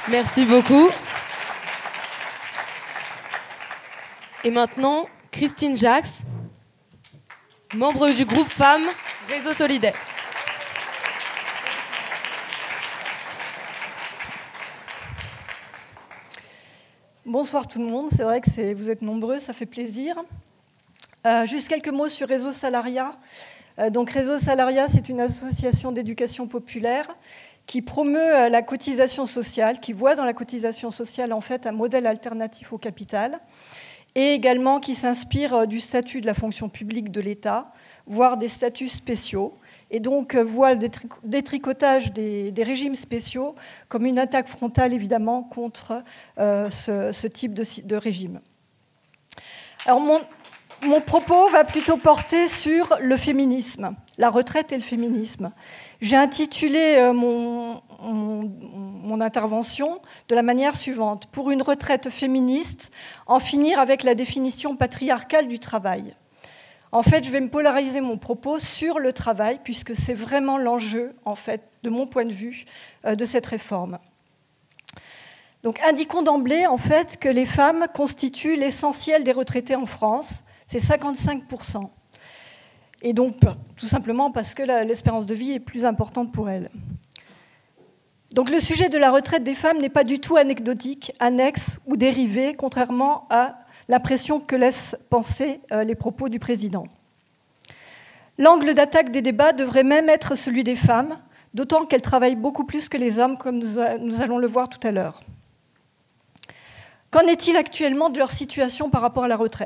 Merci beaucoup. Et maintenant, Christine Jacques, membre du groupe Femmes Réseau Solidaire. Bonsoir tout le monde, c'est vrai que vous êtes nombreux, ça fait plaisir. Juste quelques mots sur Réseau Salariat. Donc Réseau Salariat, c'est une association d'éducation populaire qui promeut la cotisation sociale, qui voit dans la cotisation sociale en fait un modèle alternatif au capital, et également qui s'inspire du statut de la fonction publique de l'État, voire des statuts spéciaux, et donc voit le détricotage des régimes spéciaux comme une attaque frontale évidemment contre ce type de régime. Alors mon propos va plutôt porter sur le féminisme, la retraite et le féminisme. J'ai intitulé mon intervention de la manière suivante: pour une retraite féministe, en finir avec la définition patriarcale du travail. En fait, je vais me polariser mon propos sur le travail, puisque c'est vraiment l'enjeu, en fait, de mon point de vue, de cette réforme. Donc, indiquons d'emblée, en fait, que les femmes constituent l'essentiel des retraités en France. C'est 55%. Et donc, tout simplement parce que l'espérance de vie est plus importante pour elles. Donc, le sujet de la retraite des femmes n'est pas du tout anecdotique, annexe ou dérivé, contrairement à l'impression que laissent penser les propos du président. L'angle d'attaque des débats devrait même être celui des femmes, d'autant qu'elles travaillent beaucoup plus que les hommes, comme nous allons le voir tout à l'heure. Qu'en est-il actuellement de leur situation par rapport à la retraite ?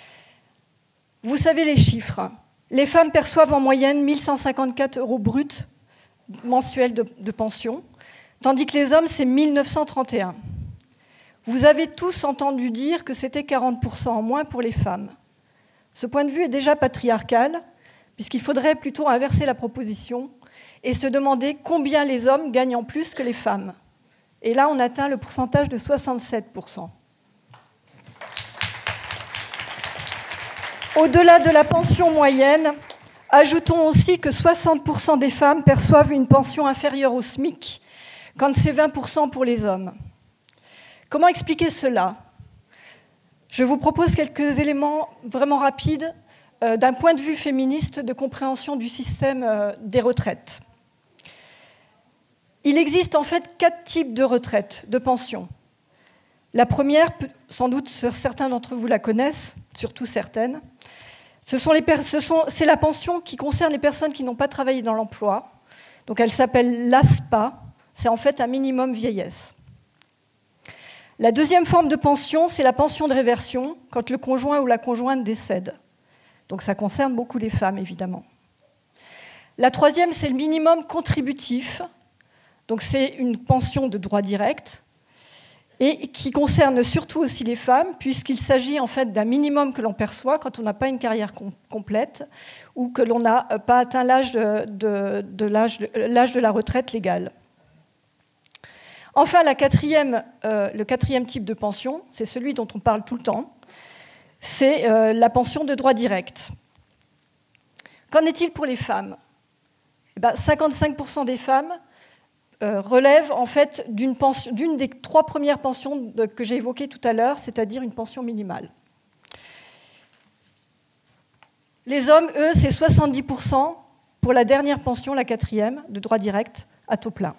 Vous savez les chiffres. Les femmes perçoivent en moyenne 1 154 € bruts mensuels de pension, tandis que les hommes, c'est 1 931. Vous avez tous entendu dire que c'était 40% en moins pour les femmes. Ce point de vue est déjà patriarcal, puisqu'il faudrait plutôt inverser la proposition et se demander combien les hommes gagnent en plus que les femmes. Et là, on atteint le pourcentage de 67%. Au-delà de la pension moyenne, ajoutons aussi que 60% des femmes perçoivent une pension inférieure au SMIC, quand c'est 20% pour les hommes. Comment expliquer cela ? Je vous propose quelques éléments vraiment rapides d'un point de vue féministe de compréhension du système des retraites. Il existe en fait 4 types de retraites, de pensions. La première, sans doute certains d'entre vous la connaissent, surtout certaines, c'est la pension qui concerne les personnes qui n'ont pas travaillé dans l'emploi. Donc elle s'appelle l'ASPA, c'est en fait un minimum vieillesse. La deuxième forme de pension, c'est la pension de réversion, quand le conjoint ou la conjointe décède. Donc ça concerne beaucoup les femmes, évidemment. La troisième, c'est le minimum contributif. Donc c'est une pension de droit direct et qui concerne surtout aussi les femmes, puisqu'il s'agit en fait d'un minimum que l'on perçoit quand on n'a pas une carrière complète ou que l'on n'a pas atteint l'âge de la retraite légale. Enfin, le quatrième type de pension, c'est celui dont on parle tout le temps, c'est la pension de droit direct. Qu'en est-il pour les femmes ? 55% des femmes relèvent en fait d'une des 3 premières pensions que j'ai évoquées tout à l'heure, c'est-à-dire une pension minimale. Les hommes, eux, c'est 70% pour la dernière pension, la 4e, de droit direct, à taux plein.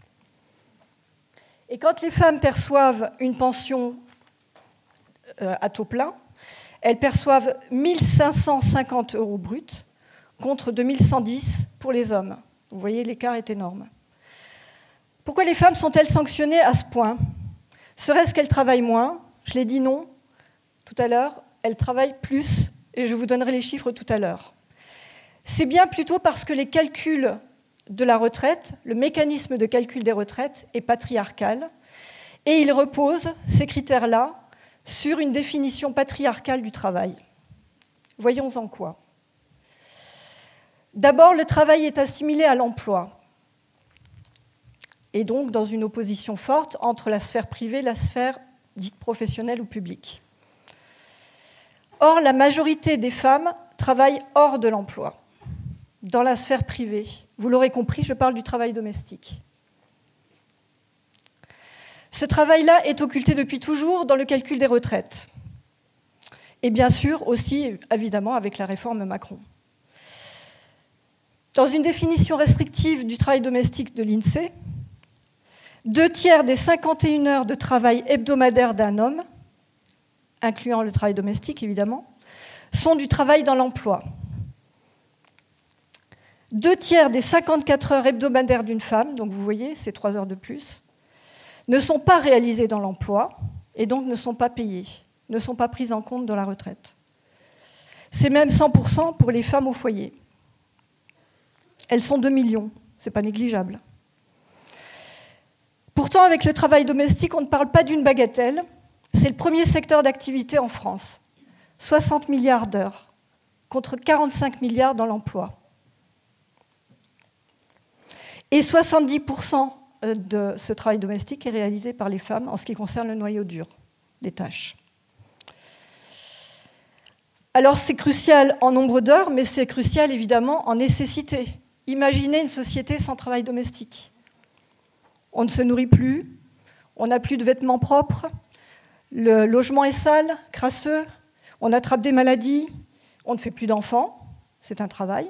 Et quand les femmes perçoivent une pension à taux plein, elles perçoivent 1 550 € bruts contre 2 110 pour les hommes. Vous voyez, l'écart est énorme. Pourquoi les femmes sont-elles sanctionnées à ce point ? Serait-ce qu'elles travaillent moins ? Je l'ai dit non tout à l'heure, elles travaillent plus, et je vous donnerai les chiffres tout à l'heure. C'est bien plutôt parce que les calculs de la retraite, le mécanisme de calcul des retraites est patriarcal, et il repose, ces critères-là, sur une définition patriarcale du travail. Voyons en quoi. D'abord, le travail est assimilé à l'emploi, et donc dans une opposition forte entre la sphère privée et la sphère dite professionnelle ou publique. Or, la majorité des femmes travaillent hors de l'emploi, dans la sphère privée. Vous l'aurez compris, je parle du travail domestique. Ce travail-là est occulté depuis toujours dans le calcul des retraites. Et bien sûr aussi, évidemment, avec la réforme Macron. Dans une définition restrictive du travail domestique de l'INSEE, 2/3 des 51 heures de travail hebdomadaire d'un homme, incluant le travail domestique évidemment, sont du travail dans l'emploi. 2/3 des 54 heures hebdomadaires d'une femme, donc vous voyez, c'est 3 heures de plus, ne sont pas réalisées dans l'emploi et donc ne sont pas payées, ne sont pas prises en compte dans la retraite. C'est même 100% pour les femmes au foyer. Elles sont 2 millions, ce n'est pas négligeable. Pourtant, avec le travail domestique, on ne parle pas d'une bagatelle. C'est le premier secteur d'activité en France. 60 milliards d'heures, contre 45 milliards dans l'emploi. Et 70% de ce travail domestique est réalisé par les femmes en ce qui concerne le noyau dur des tâches. Alors c'est crucial en nombre d'heures, mais c'est crucial évidemment en nécessité. Imaginez une société sans travail domestique. On ne se nourrit plus, on n'a plus de vêtements propres, le logement est sale, crasseux, on attrape des maladies, on ne fait plus d'enfants, c'est un travail.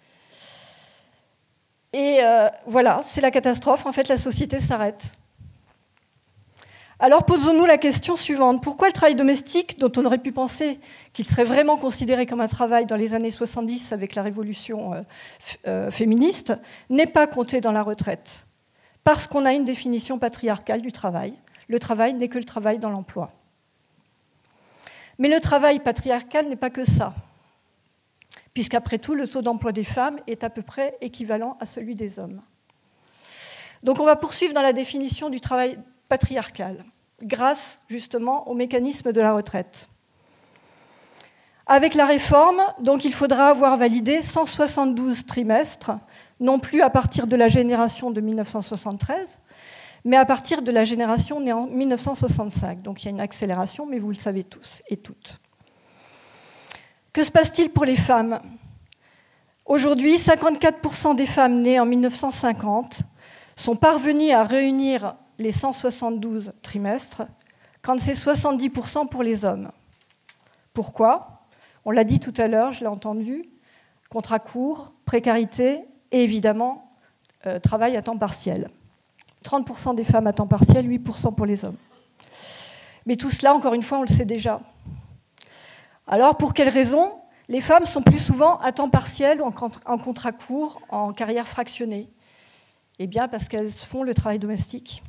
Et voilà, c'est la catastrophe, en fait la société s'arrête. Alors posons-nous la question suivante. Pourquoi le travail domestique, dont on aurait pu penser qu'il serait vraiment considéré comme un travail dans les années 70 avec la révolution féministe, n'est pas compté dans la retraite? Parce qu'on a une définition patriarcale du travail. Le travail n'est que le travail dans l'emploi. Mais le travail patriarcal n'est pas que ça, puisqu'après tout, le taux d'emploi des femmes est à peu près équivalent à celui des hommes. Donc on va poursuivre dans la définition du travail patriarcal, grâce justement au mécanisme de la retraite. Avec la réforme, donc, il faudra avoir validé 172 trimestres, non plus à partir de la génération de 1973, mais à partir de la génération née en 1965. Donc il y a une accélération, mais vous le savez tous et toutes. Que se passe-t-il pour les femmes? Aujourd'hui, 54% des femmes nées en 1950 sont parvenues à réunir les 172 trimestres, quand c'est 70% pour les hommes. Pourquoi? On l'a dit tout à l'heure, je l'ai entendu, contrat court, précarité et évidemment travail à temps partiel. 30% des femmes à temps partiel, 8% pour les hommes. Mais tout cela, encore une fois, on le sait déjà. Alors, pour quelles raisons? Les femmes sont plus souvent à temps partiel ou en contrat court, en carrière fractionnée. Eh bien, parce qu'elles font le travail domestique.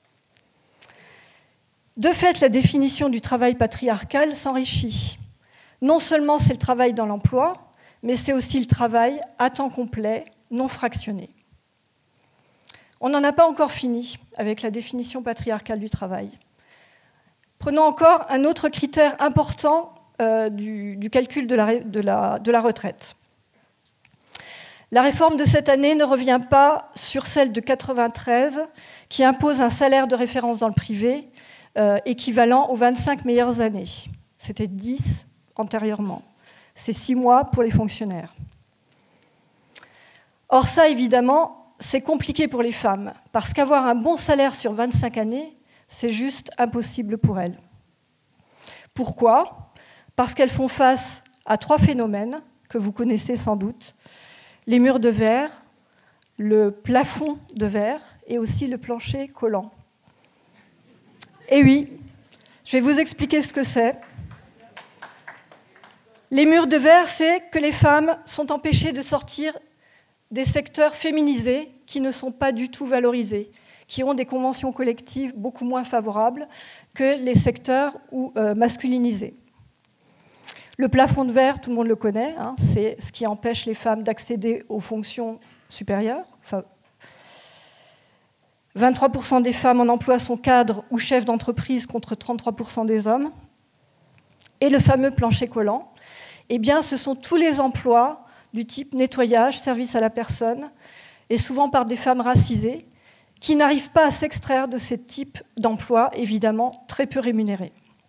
De fait, la définition du travail patriarcal s'enrichit. Non seulement c'est le travail dans l'emploi, mais c'est aussi le travail à temps complet, non fractionné. On n'en a pas encore fini avec la définition patriarcale du travail. Prenons encore un autre critère important du calcul de la retraite. La réforme de cette année ne revient pas sur celle de 1993 qui impose un salaire de référence dans le privé équivalent aux 25 meilleures années. C'était 10 antérieurement. C'est 6 mois pour les fonctionnaires. Or ça, évidemment, c'est compliqué pour les femmes, parce qu'avoir un bon salaire sur 25 années, c'est juste impossible pour elles. Pourquoi? Parce qu'elles font face à 3 phénomènes que vous connaissez sans doute. Les murs de verre, le plafond de verre et aussi le plancher collant. Et oui, je vais vous expliquer ce que c'est. Les murs de verre, c'est que les femmes sont empêchées de sortir des secteurs féminisés qui ne sont pas du tout valorisés, qui ont des conventions collectives beaucoup moins favorables que les secteurs masculinisés. Le plafond de verre, tout le monde le connaît, hein, c'est ce qui empêche les femmes d'accéder aux fonctions supérieures. 23% des femmes en emploi sont cadres ou chefs d'entreprise contre 33% des hommes. Et le fameux plancher collant, eh bien, ce sont tous les emplois du type nettoyage, service à la personne, et souvent par des femmes racisées, qui n'arrivent pas à s'extraire de ces types d'emplois, évidemment très peu rémunérés.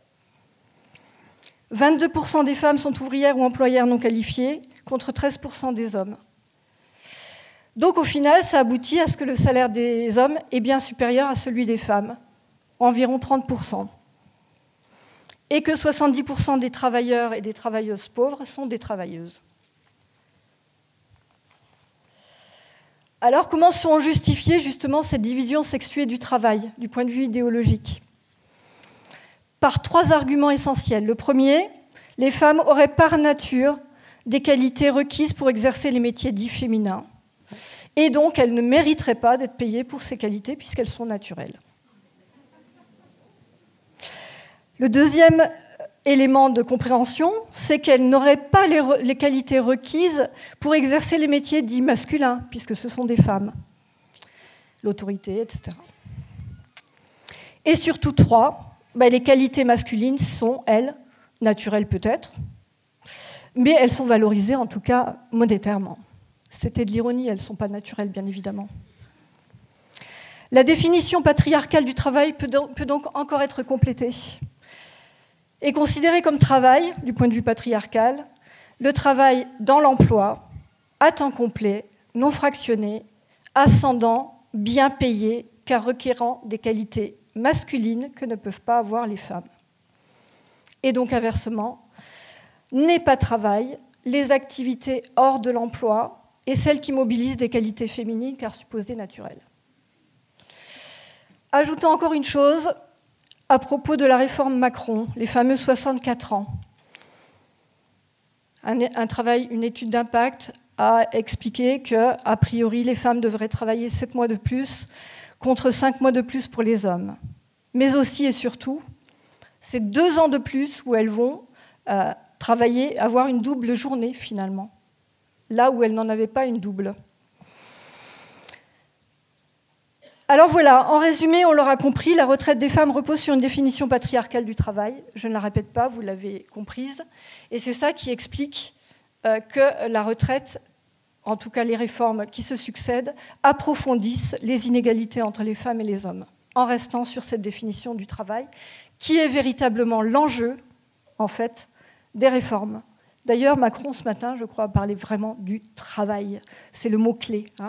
22% des femmes sont ouvrières ou employeurs non qualifiées, contre 13% des hommes. Donc au final, ça aboutit à ce que le salaire des hommes est bien supérieur à celui des femmes, environ 30%, et que 70% des travailleurs et des travailleuses pauvres sont des travailleuses. Alors, comment sont justifiées justement cette division sexuée du travail, du point de vue idéologique? Par 3 arguments essentiels. Le premier, les femmes auraient par nature des qualités requises pour exercer les métiers dits féminins, et donc elles ne mériteraient pas d'être payées pour ces qualités puisqu'elles sont naturelles. Le deuxième élément de compréhension, c'est qu'elles n'auraient pas les qualités requises pour exercer les métiers dits masculins, puisque ce sont des femmes, l'autorité, etc. Et surtout 3, les qualités masculines sont, elles, naturelles peut-être, mais elles sont valorisées en tout cas monétairement. C'était de l'ironie, elles ne sont pas naturelles, bien évidemment. La définition patriarcale du travail peut donc encore être complétée. Est considéré comme travail, du point de vue patriarcal, le travail dans l'emploi, à temps complet, non fractionné, ascendant, bien payé, car requérant des qualités masculines que ne peuvent pas avoir les femmes. Et donc, inversement, n'est pas travail les activités hors de l'emploi et celles qui mobilisent des qualités féminines, car supposées naturelles. Ajoutons encore une chose, à propos de la réforme Macron, les fameux 64 ans. Une étude d'impact a expliqué qu'a priori, les femmes devraient travailler 7 mois de plus contre 5 mois de plus pour les hommes. Mais aussi et surtout, c'est 2 ans de plus où elles vont travailler, avoir une double journée finalement, là où elles n'en avaient pas une double. Alors voilà, en résumé, on l'aura compris, la retraite des femmes repose sur une définition patriarcale du travail. Je ne la répète pas, vous l'avez comprise. Et c'est ça qui explique que la retraite, en tout cas les réformes qui se succèdent, approfondissent les inégalités entre les femmes et les hommes, en restant sur cette définition du travail, qui est véritablement l'enjeu, en fait, des réformes. D'ailleurs, Macron, ce matin, je crois, parlait vraiment du travail. C'est le mot-clé, hein.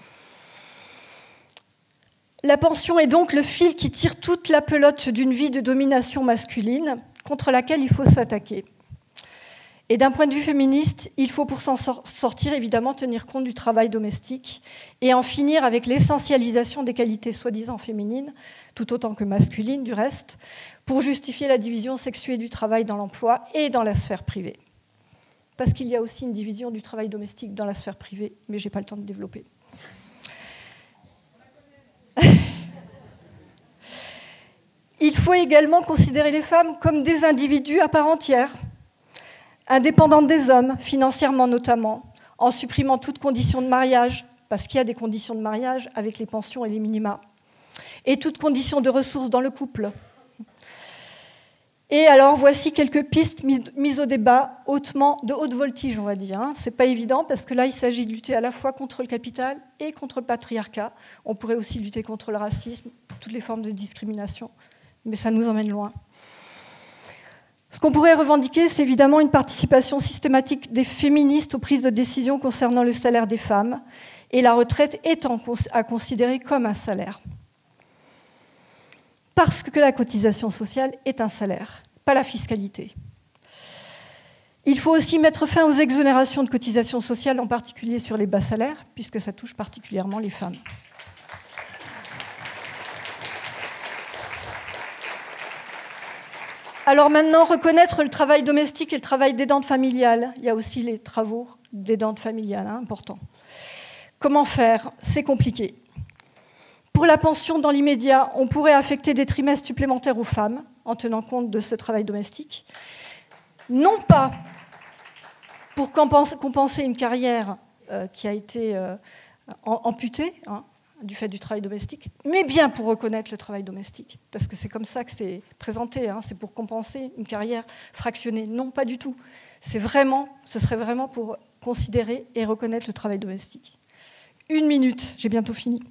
La pension est donc le fil qui tire toute la pelote d'une vie de domination masculine contre laquelle il faut s'attaquer. Et d'un point de vue féministe, il faut pour s'en sortir évidemment tenir compte du travail domestique et en finir avec l'essentialisation des qualités soi-disant féminines, tout autant que masculines du reste, pour justifier la division sexuée du travail dans l'emploi et dans la sphère privée. Parce qu'il y a aussi une division du travail domestique dans la sphère privée, mais je n'ai pas le temps de développer. Il faut également considérer les femmes comme des individus à part entière, indépendantes des hommes, financièrement notamment, en supprimant toute condition de mariage, parce qu'il y a des conditions de mariage avec les pensions et les minima, et toute condition de ressources dans le couple. Et alors, voici quelques pistes mises au débat de haute voltige, on va dire. Ce n'est pas évident, parce que là, il s'agit de lutter à la fois contre le capital et contre le patriarcat. On pourrait aussi lutter contre le racisme, toutes les formes de discrimination, mais ça nous emmène loin. Ce qu'on pourrait revendiquer, c'est évidemment une participation systématique des féministes aux prises de décision concernant le salaire des femmes, et la retraite étant à considérer comme un salaire. Parce que la cotisation sociale est un salaire, pas la fiscalité. Il faut aussi mettre fin aux exonérations de cotisations sociales, en particulier sur les bas salaires, puisque ça touche particulièrement les femmes. Alors maintenant, reconnaître le travail domestique et le travail d'aidante familiale. Il y a aussi les travaux d'aidante familiale, importants. Comment faire? C'est compliqué. Pour la pension, dans l'immédiat, on pourrait affecter des trimestres supplémentaires aux femmes, en tenant compte de ce travail domestique. Non pas pour compenser une carrière qui a été amputée du fait du travail domestique, mais bien pour reconnaître le travail domestique. Parce que c'est comme ça que c'est présenté, c'est pour compenser une carrière fractionnée. Non, pas du tout. Ce serait vraiment pour considérer et reconnaître le travail domestique. 1 minute, j'ai bientôt fini.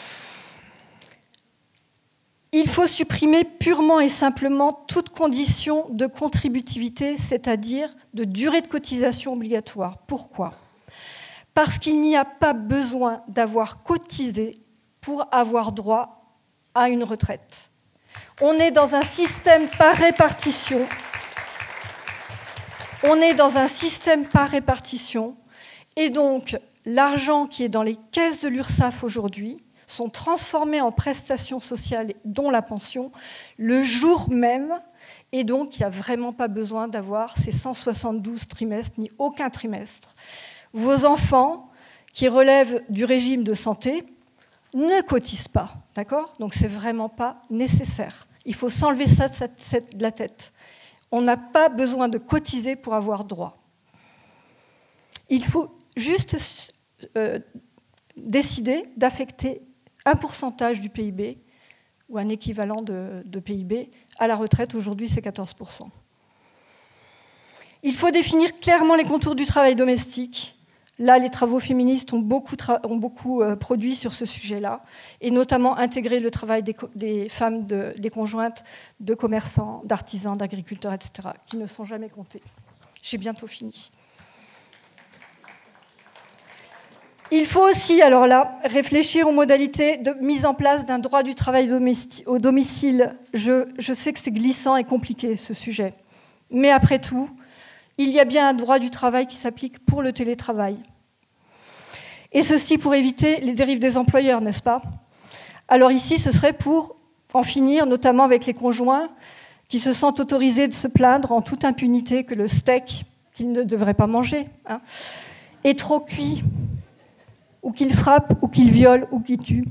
Il faut supprimer purement et simplement toute condition de contributivité, c'est-à-dire de durée de cotisation obligatoire. Pourquoi? Parce qu'il n'y a pas besoin d'avoir cotisé pour avoir droit à une retraite. On est dans un système par répartition. On est dans un système par répartition. Et donc, l'argent qui est dans les caisses de l'URSSAF aujourd'hui sont transformés en prestations sociales, dont la pension, le jour même. Et donc, il n'y a vraiment pas besoin d'avoir ces 172 trimestres, ni aucun trimestre. Vos enfants qui relèvent du régime de santé ne cotisent pas, d'accord? Donc, ce n'est vraiment pas nécessaire. Il faut s'enlever ça de la tête. On n'a pas besoin de cotiser pour avoir droit. Il faut juste décider d'affecter un pourcentage du PIB ou un équivalent de PIB à la retraite. Aujourd'hui, c'est 14%. Il faut définir clairement les contours du travail domestique. Là, les travaux féministes ont beaucoup produit sur ce sujet-là, et notamment intégrer le travail des femmes, des conjointes de commerçants, d'artisans, d'agriculteurs, etc., qui ne sont jamais comptés. J'ai bientôt fini. Il faut aussi, alors là, réfléchir aux modalités de mise en place d'un droit du travail au domicile. Je sais que c'est glissant et compliqué, ce sujet. Mais après tout, il y a bien un droit du travail qui s'applique pour le télétravail. Et ceci pour éviter les dérives des employeurs, n'est-ce pas? Alors ici, ce serait pour en finir, notamment avec les conjoints qui se sentent autorisés de se plaindre en toute impunité que le steak qu'ils ne devraient pas manger est trop cuit, ou qu'ils frappent, ou qu'ils violent, ou qu'ils tuent.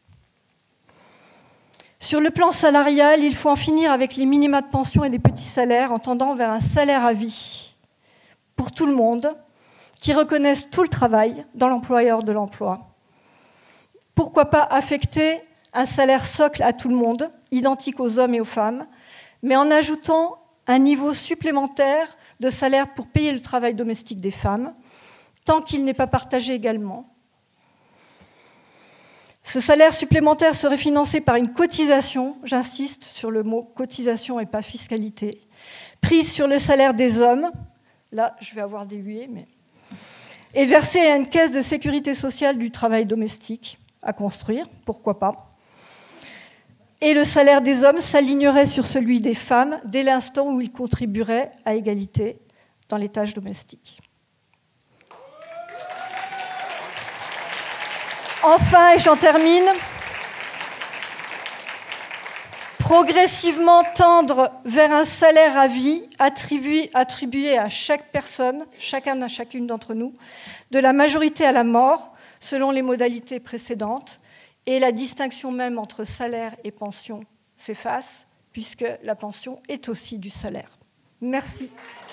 Sur le plan salarial, il faut en finir avec les minima de pension et les petits salaires en tendant vers un salaire à vie pour tout le monde, qui reconnaissent tout le travail dans l'employeur de l'emploi. Pourquoi pas affecter un salaire socle à tout le monde, identique aux hommes et aux femmes, mais en ajoutant un niveau supplémentaire de salaire pour payer le travail domestique des femmes, tant qu'il n'est pas partagé également. Ce salaire supplémentaire serait financé par une cotisation, j'insiste sur le mot cotisation et pas fiscalité, prise sur le salaire des hommes, là je vais avoir des huées, et versée à une caisse de sécurité sociale du travail domestique à construire, pourquoi pas. Et le salaire des hommes s'alignerait sur celui des femmes dès l'instant où ils contribueraient à égalité dans les tâches domestiques. Enfin, et j'en termine, progressivement tendre vers un salaire à vie attribué à chaque personne, chacune d'entre nous, de la majorité à la mort, selon les modalités précédentes, et la distinction même entre salaire et pension s'efface, puisque la pension est aussi du salaire. Merci.